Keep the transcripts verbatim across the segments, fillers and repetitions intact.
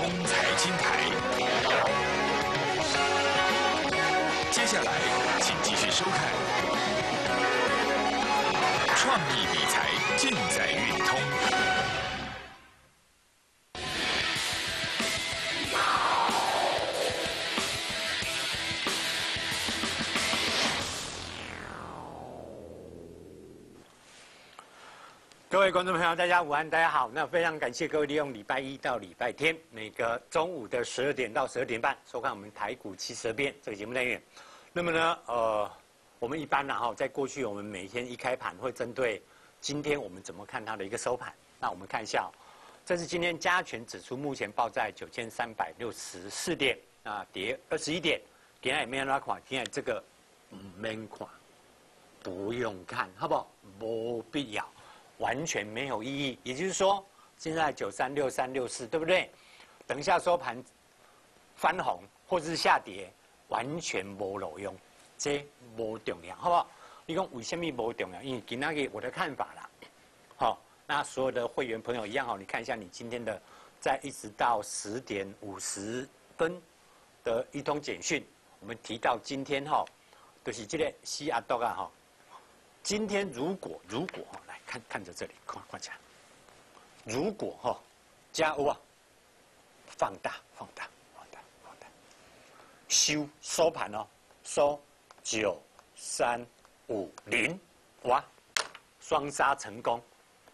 通财经台，接下来请继续收看创意理财尽在运通。 各位观众朋友，大家午安，大家好。那非常感谢各位利用礼拜一到礼拜天每个中午的十二点到十二点半收看我们台股七十变这个节目单元。那么呢，呃，我们一般呢哈，在过去我们每天一开盘会针对今天我们怎么看它的一个收盘。那我们看一下、哦，这是今天加权指数目前报在九千三百六十四点，啊，跌二十一点。今天也没有拉垮，今天这个唔免看，不用看，好不好？没必要。完全没有意义，也就是说，现在九三六三六四，对不对？等一下收盘翻红或者是下跌，完全没路用，这没重要，好不好？你讲为什么没重要？因为今天给我的看法啦，好，那所有的会员朋友一样哦，你看一下你今天的，在一直到十点五十分的一通简讯，我们提到今天哈，就是这个西阿多啊哈，今天如果如果哈。看看着这里，看看起来。如果哈、哦，加欧啊，放大、放大、放大、放大，收收盘哦，收九三五零，哇，双杀成功。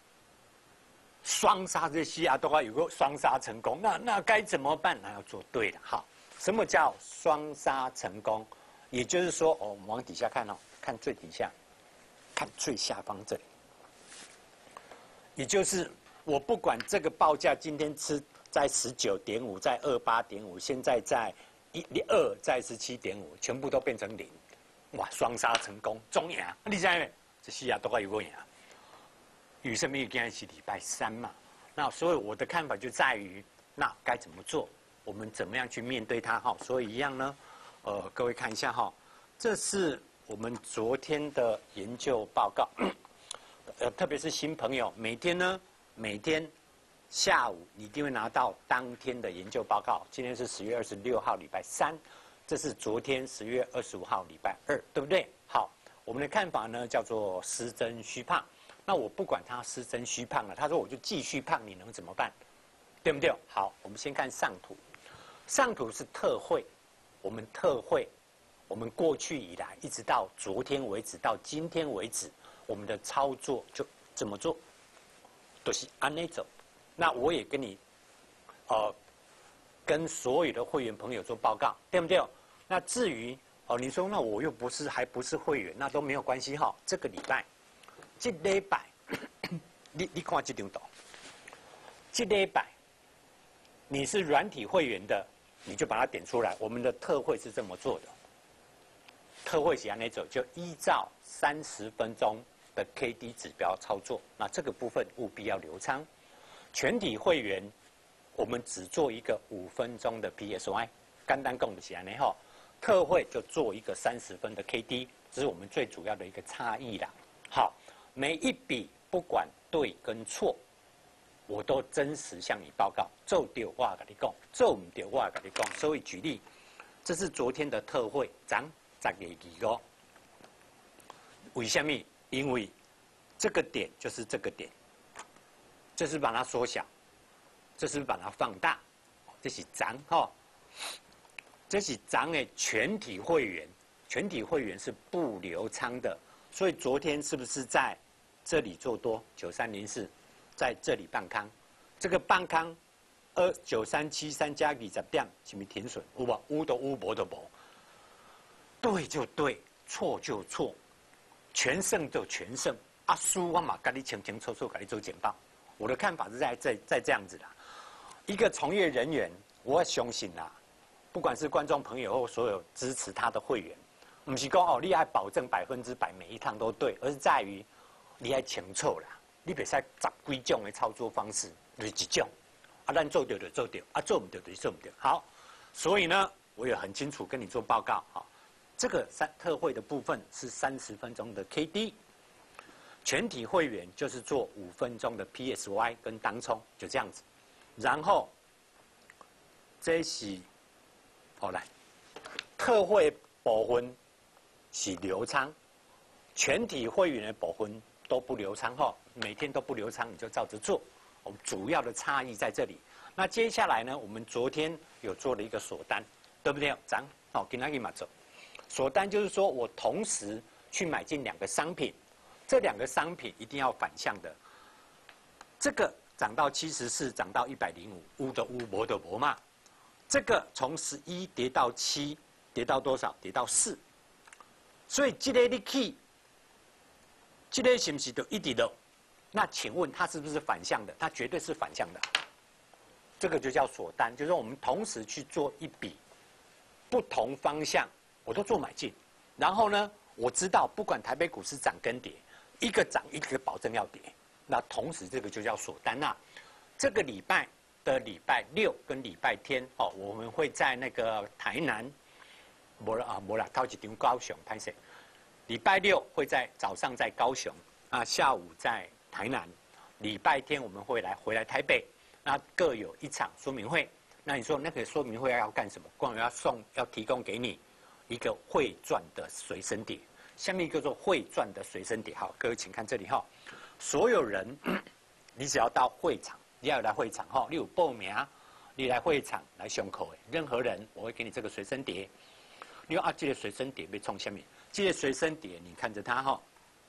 双杀这些啊，都要有个双杀成功，那那该怎么办？那要做对了。好，什么叫双杀成功？也就是说，哦，我们往底下看哦，看最底下，看最下方这里。也就是我不管这个报价今天吃在十九点五，在二八点五，现在在一二，在十七点五，全部都变成零，哇，双杀成功，中赢！你知没？这西亚都快有个赢。与生命今天是礼拜三嘛，那所以我的看法就在于，那该怎么做？我们怎么样去面对它？哈，所以一样呢，呃，各位看一下哈，这是我们昨天的研究报告。呃，特别是新朋友，每天呢，每天下午你一定会拿到当天的研究报告。今天是十月二十六号，礼拜三，这是昨天十月二十五号，礼拜二，对不对？好，我们的看法呢叫做失真虚胖。那我不管他失真虚胖了，他说我就继续胖，你能怎么办？对不对？好，我们先看上图，上图是特惠，我们特惠，我们过去以来一直到昨天为止，到今天为止。我们的操作就怎么做，都、就是按那走。那我也跟你，呃，跟所有的会员朋友做报告，对不对？那至于哦，你说那我又不是还不是会员，那都没有关系哈。这个礼拜，这礼拜，你你看这张图，这礼拜你是软体会员的，你就把它点出来。我们的特惠是这么做的，特惠是按那走，就依照三十分钟。的 K D 指标操作，那这个部分务必要留仓。全体会员，我们只做一个五分钟的 P S Y， 简单讲就是安尼吼。特惠就做一个三十分的 K D， 这是我们最主要的一个差异啦。好，每一笔不管对跟错，我都真实向你报告。做对我跟你讲，做唔对我跟你讲。所以举例，这是昨天的特惠，涨十个二五，为什么？因为这个点就是这个点，这是把它缩小，这是把它放大，这是涨哈，这是涨的全体会员，全体会员是不留仓的，所以昨天是不是在这里做多九三零四，在这里半康，这个半康二九三七三加二十点，是不是停损？有无？有都有，无都无。对就对，错就错。全胜就全胜，啊输我嘛跟你清清楚楚跟你做简报。我的看法是在在在这样子的，一个从业人员，我相信啦，不管是观众朋友或所有支持他的会员，不是讲哦你爱保证百分之百每一趟都对，而是在于你爱清楚啦，你别使十几种的操作方式，就是一种，啊咱做对就做对，啊做唔对就做唔对。好，所以呢，我也很清楚跟你做报告哈。这个三特惠的部分是三十分钟的 K D， 全体会员就是做五分钟的 P S Y 跟当冲，就这样子。然后这是好来，特惠部分是流仓，全体会员的部分都不流仓哈，每天都不流仓，你就照着做。我们主要的差异在这里。那接下来呢，我们昨天有做了一个锁单，对不对？涨好，跟他一码走。锁单就是说我同时去买进两个商品，这两个商品一定要反向的。这个涨到七十四，涨到一百零五，乌的乌，魔的魔嘛。这个从十一跌到七，跌到多少？跌到四。所以这个你去，这个是不是就一直落？那请问它是不是反向的？它绝对是反向的。这个就叫锁单，就是我们同时去做一笔不同方向，我都做买进。然后呢，我知道不管台北股市涨跟跌，一个涨一个保证要跌。那同时这个就叫锁单那这个礼拜的礼拜六跟礼拜天哦，我们会在那个台南，没了啊，没了，到几场高雄拍摄。礼拜六会在早上在高雄，啊，下午在台南。礼拜天我们会来回来台北，那各有一场说明会。那你说那个说明会要干什么？光要送要提供给你一个汇赚的随身碟，下面叫做汇赚的随身碟。好，各位请看这里哈。所有人，你只要到会场，你要来会场哈，你有报名，你来会场来上课的，任何人我会给你这个随身碟。你说啊，这个随身碟被冲下面，这个随身碟你看着它哈，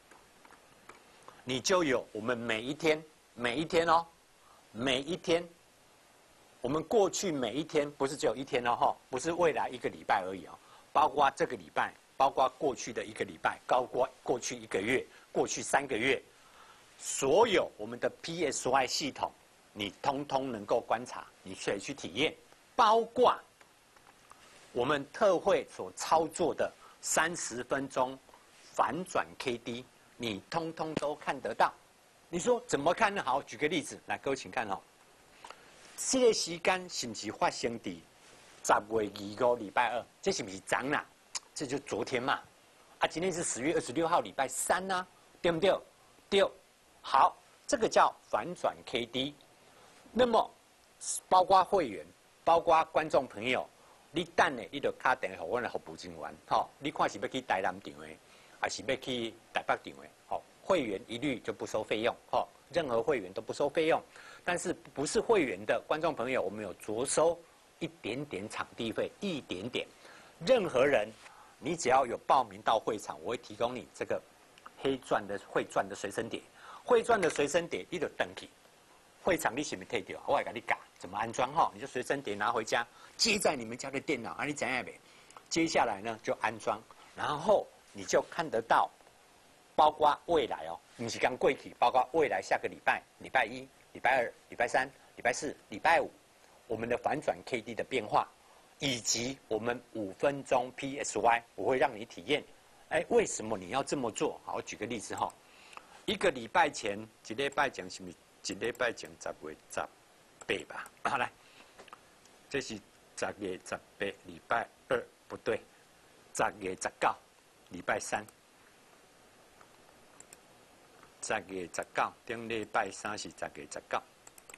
你就有我们每一天每一天哦，每一天，我们过去每一天不是只有一天哦哈，不是未来一个礼拜而已哦，包括这个礼拜，包括过去的一个礼拜，包括过去一个月，过去三个月。所有我们的 P S Y 系统，你通通能够观察，你可以去体验，包括我们特惠所操作的三十分钟反转 K D， 你通通都看得到。你说怎么看呢？好，举个例子，来，各位请看哦。这个时间是不是发生在十月二五礼拜二？这是不是涨啦？这就昨天嘛。啊，今天是十月二十六号礼拜三呐、啊，对不对？对。好，这个叫反转 K D。那么，包括会员，包括观众朋友，你等呢，你就打电话给我们的服务人员，吼，你看是要去台南场的，还是要去台北场的，吼，会员一律就不收费用，吼，任何会员都不收费用。但是不是会员的观众朋友，我们有着收一点点场地费，一点点。任何人，你只要有报名到会场，我会提供你这个黑钻的会钻的随身碟。会赚的随身碟，你就登去会场，你是不是退掉？我来给你教怎么安装哈，你就随身碟拿回家，接在你们家的电脑，啊，你怎样没？接下来呢就安装，然后你就看得到，包括未来哦，你是刚过去，包括未来下个礼拜、礼拜一、礼拜二、礼拜三、礼拜四、礼拜五，我们的反转 K D 的变化，以及我们五分钟 P S Y， 我会让你体验。哎，为什么你要这么做？好，我举个例子哈。一个礼拜前，一礼拜前是不是一礼拜前十月十八吧？好来，这是十月十八礼拜二，不对，十月十九礼拜三，十月十九顶礼拜三是十月十九。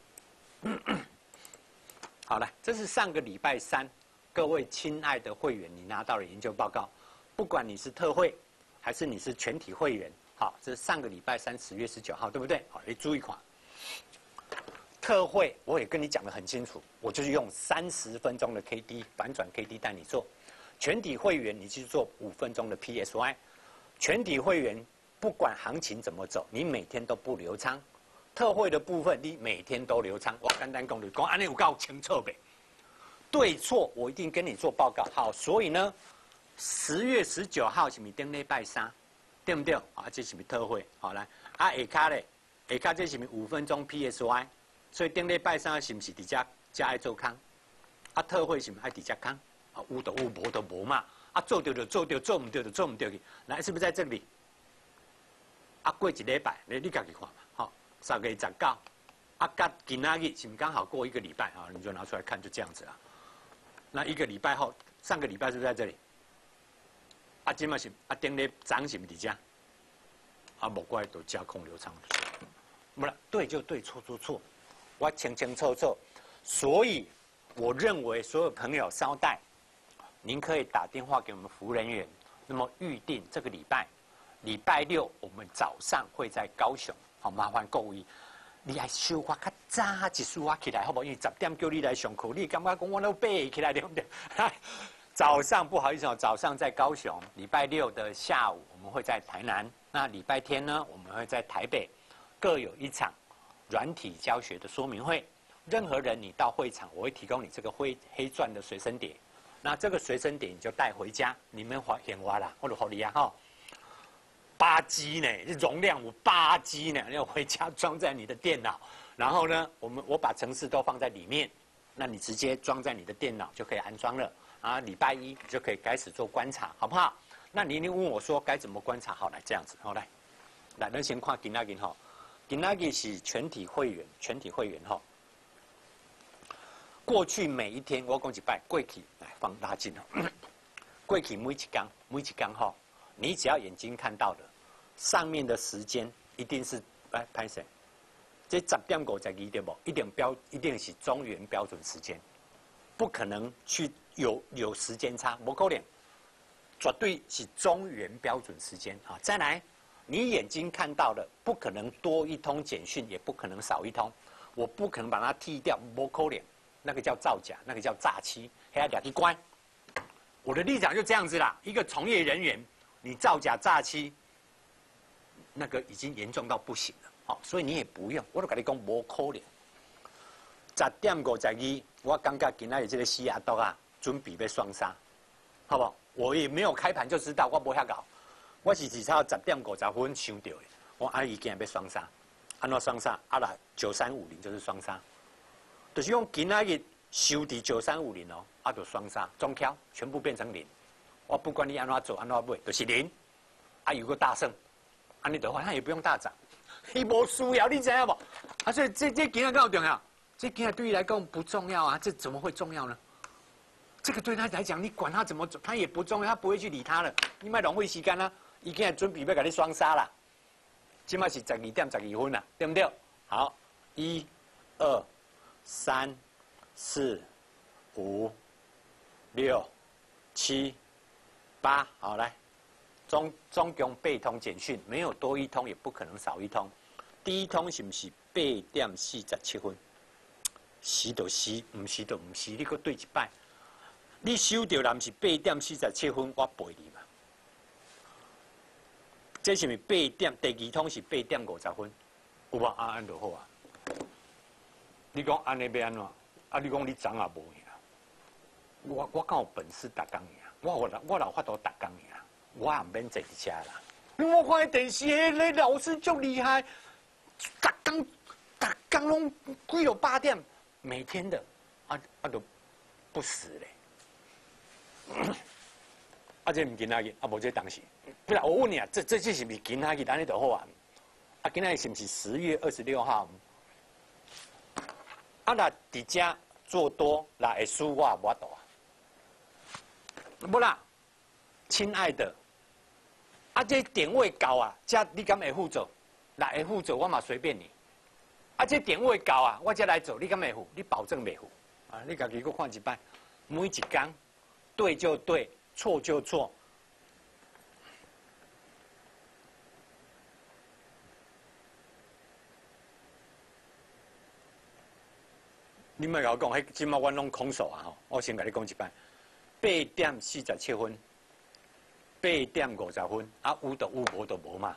好了，这是上个礼拜三，各位亲爱的会员，你拿到了研究报告，不管你是特惠还是你是全体会员。好，这是上个礼拜三，十月十九号，对不对？好，你注意看，特惠我也跟你讲得很清楚，我就是用三十分钟的 K D 反转 K D 带你做，全体会员你去做五分钟的 P S Y， 全体会员不管行情怎么走，你每天都不留仓，特惠的部分你每天都留仓。我简单讲，你讲安尼有够清楚呗？对错我一定跟你做报告。好，所以呢，十月十九号是咪顶礼拜三？对不对？啊，这是咪特惠？好来，啊下卡咧，下卡这是咪五分钟 P S Y？ 所以顶礼拜三是不是伫遮遮爱做空？啊，特惠是不是爱伫遮空？啊，有就有，无就无嘛。啊，做对就做对，做唔对就做唔对去。来，是不是在这里？啊，过一礼拜，你你家己看嘛。好，十月十九，啊，甲今仔日是不是刚好过一个礼拜啊？你就拿出来看，就这样子啦。那一个礼拜后，上个礼拜是不是在这里？啊，今嘛是啊，顶日涨是毋伫遮，啊，无怪都加空流仓，不啦，对就对，错错错，我清清楚楚。所以我认为所有朋友稍待，您可以打电话给我们服务人员，那么预定这个礼拜，礼拜六我们早上会在高雄，好，麻烦各位，你爱收我较早一丝仔起来，好不好？因为十点叫你来上课，你感觉讲我都背起来对不对？早上不好意思哦，早上在高雄，礼拜六的下午我们会在台南，那礼拜天呢，我们会在台北，各有一场软体教学的说明会。任何人你到会场，我会提供你这个灰黑钻的随身碟，那这个随身碟你就带回家，里面发现我啦，我就好你啊哈，八 G 呢，容量有八 G 呢，要回家装在你的电脑，然后呢，我们我把程式都放在里面，那你直接装在你的电脑就可以安装了。啊，礼拜一你就可以开始做观察，好不好？那你一定问我说该怎么观察？好，来这样子，好来，来，咱先看今仔日哈，今仔日是全体会员，全体会员哈。过去每一天，我讲一摆，过去来放大镜哈，过去每一天每一天哈，你只要眼睛看到的，上面的时间一定是来拍谁？这十点五十二对不？一定标一定是中原标准时间。不可能去有有时间差，不可能，绝对是中原标准时间啊！再来，你眼睛看到的，不可能多一通简讯，也不可能少一通，我不可能把它剔掉，不可能，那个叫造假，那个叫诈欺，还要两一关。我的立场就这样子啦，一个从业人员，你造假诈欺，那个已经严重到不行了，好，所以你也不用，我都跟你讲不可能。十点五十二，我感觉今仔日这个西亚豆啊，准备要双杀，好不好？我也没有开盘就知道，我无遐搞，我是至少十点五十分想到的，我阿姨今日要双杀，安怎双杀？啊啦，九三五零就是双杀，就是用今仔日收伫九三五零哦，啊就双杀，中敲全部变成零，我不管你安怎做安怎买，就是零，啊有个大胜，安尼的话，他也不用大涨，伊无需要，你知影无？啊，所以这这今日更重要。这今天对你来讲不重要啊，这怎么会重要呢？这个对他来讲，你管他怎么走，他也不重要，他不会去理他了。你莫浪费时间啦，伊今日准备要给你双杀啦，今麦是十二点十二分啦，对不对？好，一、二、三、四、五、六、七、八，好来，总总共八通简讯，没有多一通，也不可能少一通。第一通是不是八点四十七分？是就是唔是就唔是，你搁对一摆，你收到人是八点四十七分，我陪你嘛。这是咪八点？第二通是八点五十分，有无？啊，安就好啊。你讲安尼要安怎？啊，你讲你涨也无赢，我我敢有本事逐工赢，我我我老法度逐工赢，我也唔免坐伫遮啦。我看电视迄个老师足厉害，逐工逐工拢几六八点。每天的，啊啊都不死嘞，啊这唔今仔日，啊无这当时，不然我问你啊，这这这是不是今仔日安尼就好啊？啊今仔日是不是十月二十六号？啊那伫遮做多，那会输我无法度啊？不啦，亲爱的，啊这点位高啊，这你敢会负责？那会负责我嘛随便你。啊，这点位高啊，我才来做，你敢袂付？你保证袂付？啊，你家己搁看一摆，每一天对就对，错就错。你莫甲我讲，迄即马我拢空手啊吼！我先甲你讲一摆，八点四十七分，八点五十分，啊有就有，无就无嘛。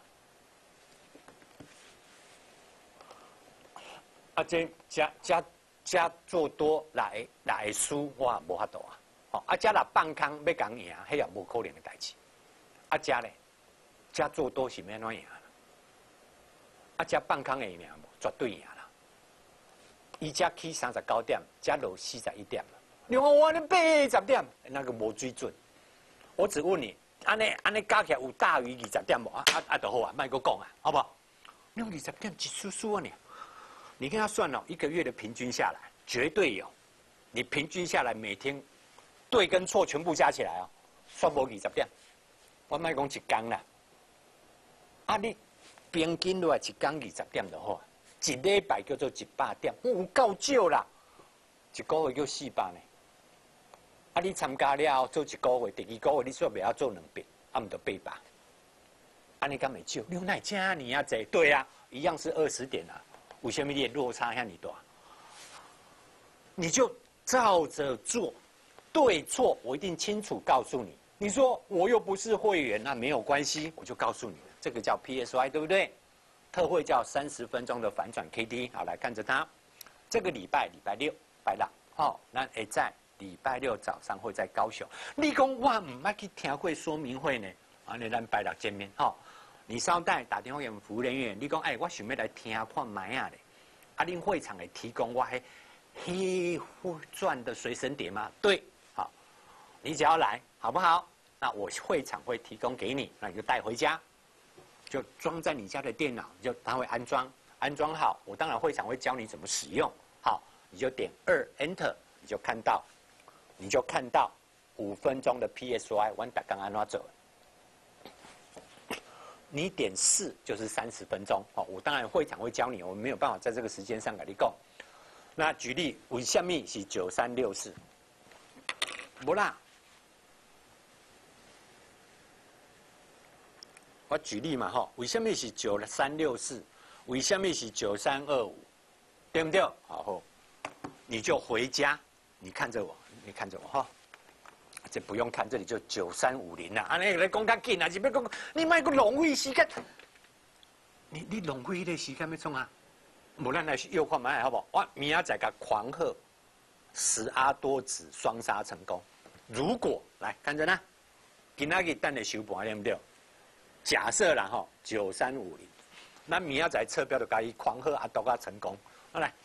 啊，这加加加做多来来输，我也无法度啊！哦，啊，加若放空要讲赢，迄也无可能的代志。啊，加咧，加做多是要安怎赢？啊，加放空会赢无？绝对赢啦！伊加起三十九点，加落四十一点了。你看我呢八十点，那个无水准。我只问你，安尼安尼加起来有大于二十点无？啊啊啊，就好啊，莫搁讲啊，好不好？用二十点一输输啊你。你跟他算哦，一个月的平均下来，绝对有。你平均下来每天对跟错全部加起来哦，算无二十点。我莫讲一天啦，啊你平均落来一天二十点就好，一礼拜叫做一百点，有够少啦。 一个月叫四百呢。啊，你参加了做一个月，第二个月你说不要做两百，啊，唔得八百。安尼敢会少？你哪加你啊？这对啊，一样是二十点啊，为什么你落差像你大？你就照着做，对错我一定清楚告诉你。你说我又不是会员，那没有关系，我就告诉你了，这个叫 P S Y， 对不对？特惠叫三十分钟的反转 K D， 好，来看着它。这个礼拜礼拜六、拜六，哦，那会在礼拜六早上会在高雄。你讲我唔爱去听会说明会呢？啊，你咱拜六见面，哦，你稍待打电话给我们服务人员，你讲哎，我想要来听看卖啊嘞，啊，恁会场会提供我黑黑钻的随身碟吗？对，好，你只要来，好不好？那我会场会提供给你，那你就带回家，就装在你家的电脑，就它会安装，安装好，我当然会场会教你怎么使用。好，你就点二 Enter， 你就看到，你就看到五分钟的 P S Y， 我打刚安怎走？你点四就是三十分钟。哦，我当然会场会教你，我没有办法在这个时间上给你讲。那举例，为什么是九三六四？无啦。我举例嘛，吼，为什么是九三六四？为什么是九三二五？对不对？好，你就回家，你看着我，你看着我哈。这不用看，这里就九三五零啦。啊，你来讲较紧啊，是要讲你卖个浪费时间。你你浪费的时间要创啊？无咱来又看买好不好？我明仔载个狂贺十阿多子双杀成功。如果来看着呢，今仔日等下收盘对不对？假设啦吼，九三五零，那明仔载测标就甲伊狂贺阿多啊成功。好来。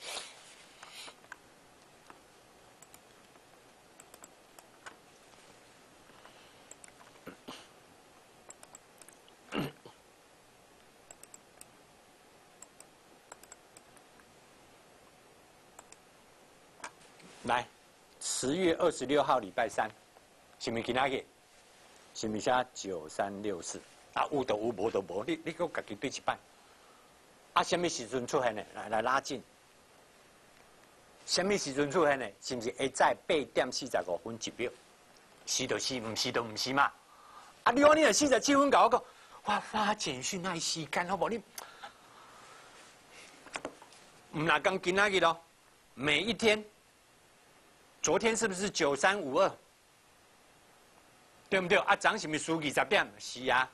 来，十月二十六号礼拜三，是咪今仔日？是咪写九三六四？啊，有就有，无就无，你你搁家己对一摆。啊，什么时阵出现呢？来来拉近。什么时阵出现呢？是不是会在八点四十五分一秒？是就是，唔是就唔是嘛。啊，你讲你若四十七分搞我讲，我发简讯那时间好不好？你唔哪讲今仔日咯？每一天。昨天是不是九三五二？对不对？啊，涨是不是输二十点？是啊。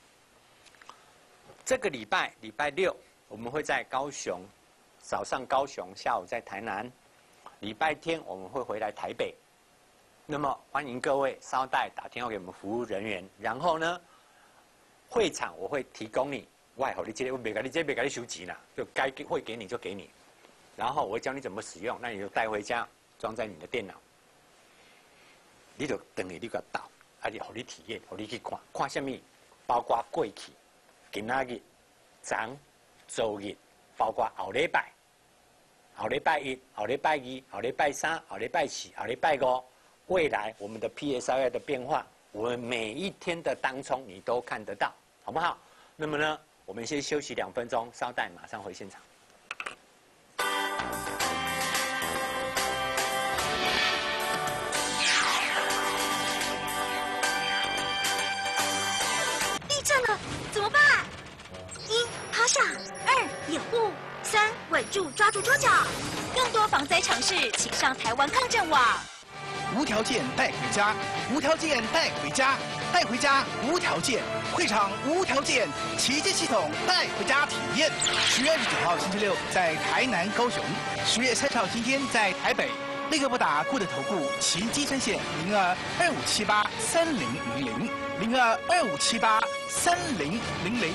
这个礼拜礼拜六我们会在高雄，早上高雄，下午在台南。礼拜天我们会回来台北。那么欢迎各位稍待打电话给我们服务人员，然后呢，会场我会提供你，我好你这我别给你这别给你收钱啦，就该会给你就给你，然后我会教你怎么使用，那你就带回家。装在你的电脑，你就等于你个导，啊，你互你体验，互你去看，看什么？包括过去、今仔日、昨、周日，包括后礼拜、后礼拜一、后礼拜二、后礼拜三、后礼拜四、后礼拜五，未来我们的 P S I 的变化，我们每一天的当冲你都看得到，好不好？那么呢，我们先休息两分钟，稍待，马上回现场。 趴下，二掩护，三稳住抓住桌角。更多防灾常识，请上台湾抗震网。 无条件带回家，无条件带回家，带回家无条件。会场无条件，旗舰系统带回家体验。十月二十九号星期六在台南、高雄；十月三十号今天在台北。立刻拨打顾的投顾旗机专线零二二五七八三零零零零二二五七八三零零零。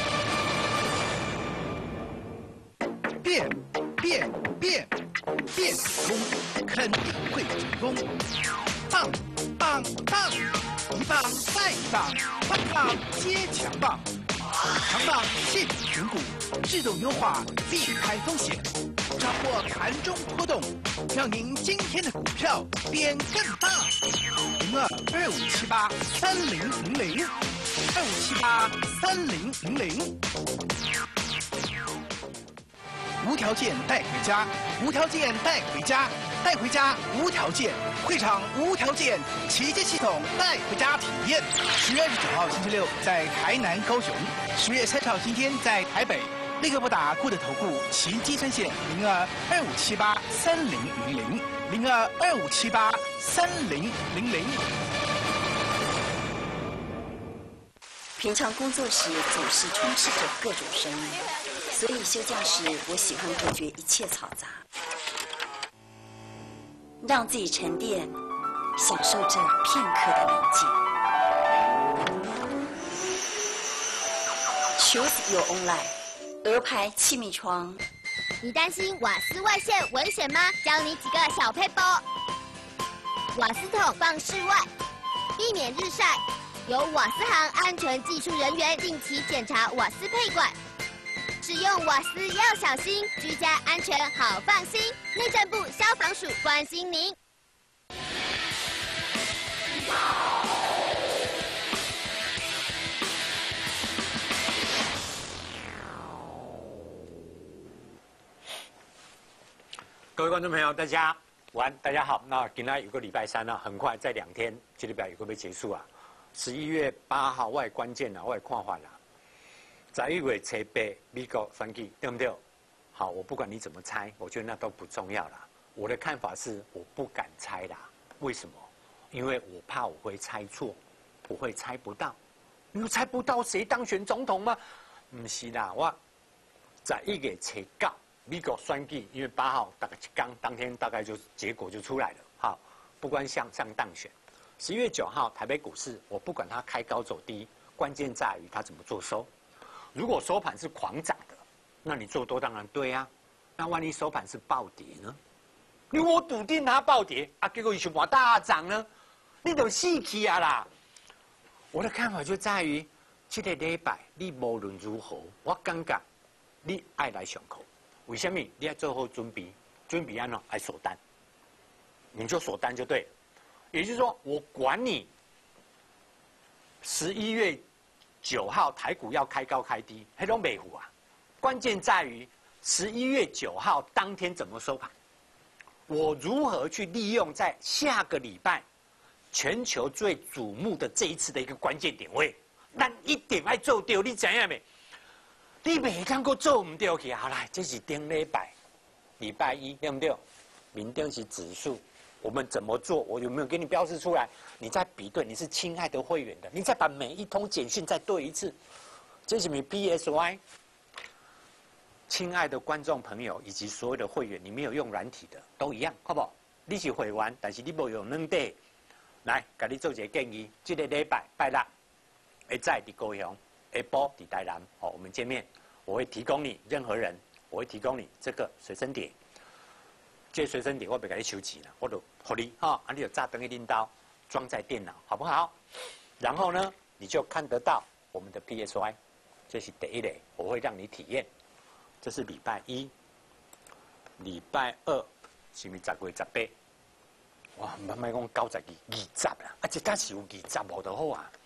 变变变变成功，肯定会成功。棒棒棒，一棒再一棒，棒棒接强棒，强棒现体选股，自动优化，避开风险，掌握盘中波动，让您今天的股票变更大。零二二五七八三零零零，二五七八三零零零。无条件带回家，无条件带回家， 带回家无条件，会场无条件，旗舰系统带回家体验。十月二十九号星期六在台南、高雄，十月三十号今天在台北。立刻拨打固德投顾旗机专线零二二五七八三零零零零二二五七八三零零零。 平常工作时总是充斥着各种声音，所以休假时我喜欢隔绝一切嘈杂，让自己沉淀，享受这片刻的宁静。Choose your own life。鹅牌气密窗。 你担心瓦斯外泄危险吗？教你几个小撇步。瓦斯桶放室外，避免日晒。由瓦斯行安全技术人员定期检查瓦斯配管。使用瓦斯要小心，居家安全好放心。内政部消防署关心您。 各位观众朋友，大家午安，大家好。那今天有个礼拜三啊，很快在两天，这礼拜有个会结束啊。十一月八号，我的关键啊，我的看法啦。十一月初八，美国选举，对不对？好，我不管你怎么猜，我觉得那都不重要啦。我的看法是，我不敢猜啦。为什么？因为我怕我会猜错，我会猜不到。你猜不到谁当选总统吗？不是啦，我十一月初九。美国选举，因为八号大概刚当天大概就结果就出来了。好，不管向上当选。十一月九号台北股市，我不管它开高走低，关键在于它怎么做收。如果收盘是狂涨的，那你做多当然对啊。那万一收盘是暴跌呢？因为我笃定它暴跌啊，结果一往大涨呢，你就死气啊啦！我的看法就在于，这个礼拜你无论如何，我感觉你爱来上课。为什么？你要做好准备，准备安怎来锁单，你就锁单就对了。也就是说，我管你十一月九号台股要开高开低，黑龙美股啊，关键在于十一月九号当天怎么收盘。我如何去利用在下个礼拜全球最瞩目的这一次的一个关键点位，咱一定要做对，你知影没？你未敢搁做唔对去，好啦，这是顶礼拜，礼拜一对不对？明天是指数，我们怎么做？我有没有给你标示出来？你再比对，你是亲爱的会员的，你再把每一通简讯再对一次，这是你 P S Y。亲爱的观众朋友以及所有的会员，你没有用软体的都一样，好不好？你是会员，但是你没有软体，来，给你做一个建议，这个礼拜拜六，会在伫高雄。下晡伫台南，哦，我们见面，我会提供你任何人，我会提供你这个随身碟，这随身碟我不给你收钱了，我就给你哈，啊，你就炸灯一拎刀装在电脑，好不好？然后呢，你就看得到我们的 P S Y， 这是第一类，我会让你体验。这是礼拜一，礼拜二是咪十月十八？哇，慢慢讲九十二二十啦，啊，这假是有二十无就好啊。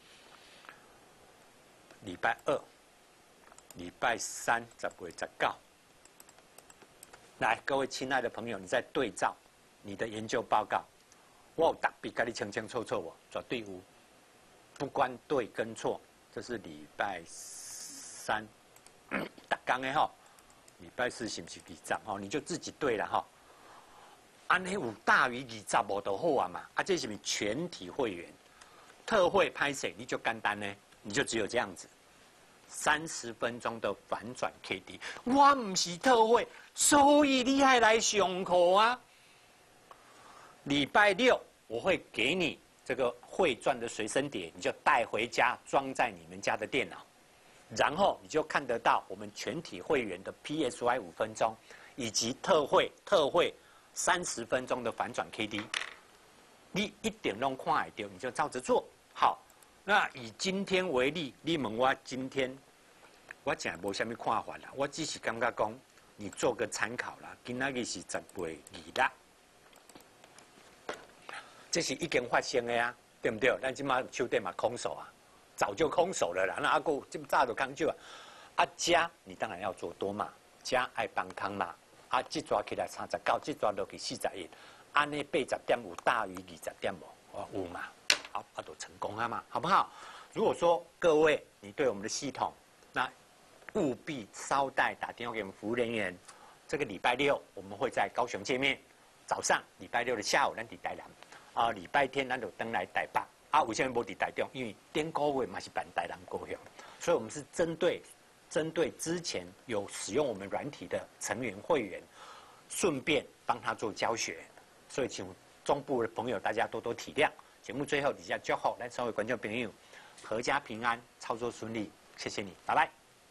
礼拜二、礼拜三，十月十九。来，各位亲爱的朋友，你在对照你的研究报告，我有特别跟你清清楚楚哦，绝对有，不管对跟错。这是礼拜三，逐天的吼，礼拜四是不是二十？吼，你就自己对了哈。安尼有大于二十无就好啊嘛，啊，这是咪全体会员特惠拍摄，你就简单呢。你就只有这样子，三十分钟的反转 K D， 我唔是特惠，所以你还来上课啊。礼拜六我会给你这个会赚的随身碟，你就带回家装在你们家的电脑，然后你就看得到我们全体会员的 P S Y 五分钟，以及特惠特惠三十分钟的反转 K D， 你一点弄看得到，你就照着做好。那以今天为例，你问我今天，我真无虾米看法啦，我只是感觉讲，你做个参考啦。今仔日是十月二日，这是已经发生的啊，对不对？咱即马手底嘛空手啊，早就空手了啦。那阿哥这么早就空手啊，啊加你当然要做多嘛，加爱帮康嘛，啊这抓起来三十九，这抓落去四十一， 安内八十点有大于二十点无？哦，有嘛，好，啊都成功了嘛，好不好？如果说各位你对我们的系统，那务必稍待打电话给我们服务人员。这个礼拜六我们会在高雄见面，早上礼拜六的下午咱伫台南，啊礼拜天咱就登来台北，啊为什么无伫台中？因为顶个月嘛是办台南高雄，所以我们是针对针对之前有使用我们软体的成员会员，顺便帮他做教学，所以请中部的朋友大家多多体谅。节目最后底下祝福咱所有观众朋友阖家平安，操作顺利，谢谢你，拜拜。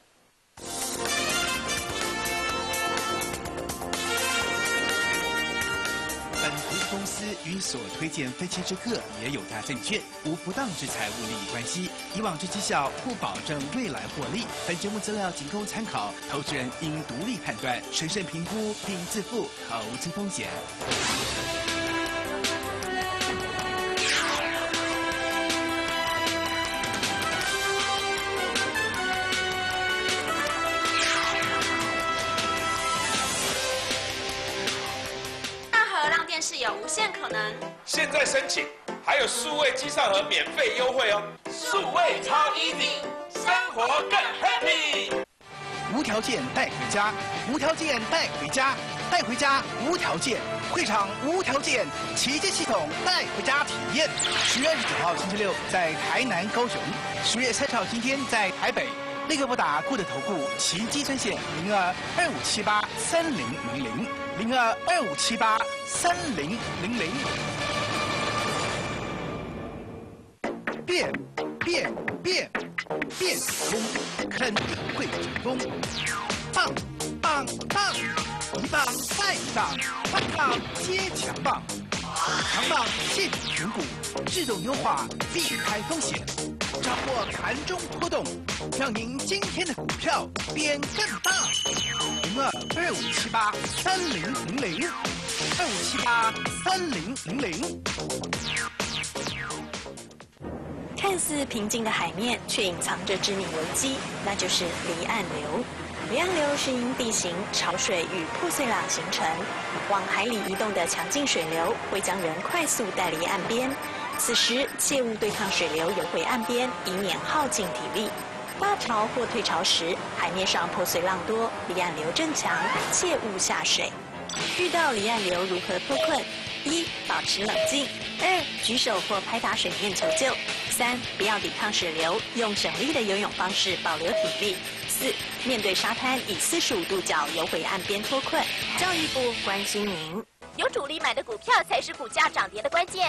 本投资公司与所推荐分期之客也有大证券无不当之财务利益关系，以往之绩效不保证未来获利。本节目资料仅供参考，投资人应独立判断、审慎评估并自负投资风险。 是有无限可能。 现在申请还有数位机上盒免费优惠哦，数位超 easy， 生活更 happy。 无条件带回家，无条件带回家，带回家无条件，会场无条件，旗舰系统带回家体验。十月二十九号星期六在台南、高雄；十月三十号今天在台北。立刻拨打顾的投顾旗机专线零二二五七八三零零零零二二五七八三零零零。变变变变通，肯定会成功。棒棒棒，一棒再一棒，棒棒接强棒，强棒现底选股，自动优化，避开风险。掌握盘中波动，让您今天的股票变更大。零二二五七八三零零零，二五七八三零零零。 看似平静的海面，却隐藏着致命危机，那就是离岸流。离岸流是因地形、潮水与破碎浪形成，往海里移动的强劲水流会将人快速带离岸边。此时切勿对抗水流游回岸边，以免耗尽体力。大潮或退潮时，海面上破碎浪多，离岸流正强，切勿下水。遇到离岸流如何脱困？一、保持冷静；二、举手或拍打水面求救；三、不要抵抗水流，用省力的游泳方式保留体力；四、面对沙滩以四十五度角游回岸边脱困。教育部关心您。 有主力买的股票才是股价涨跌的关键。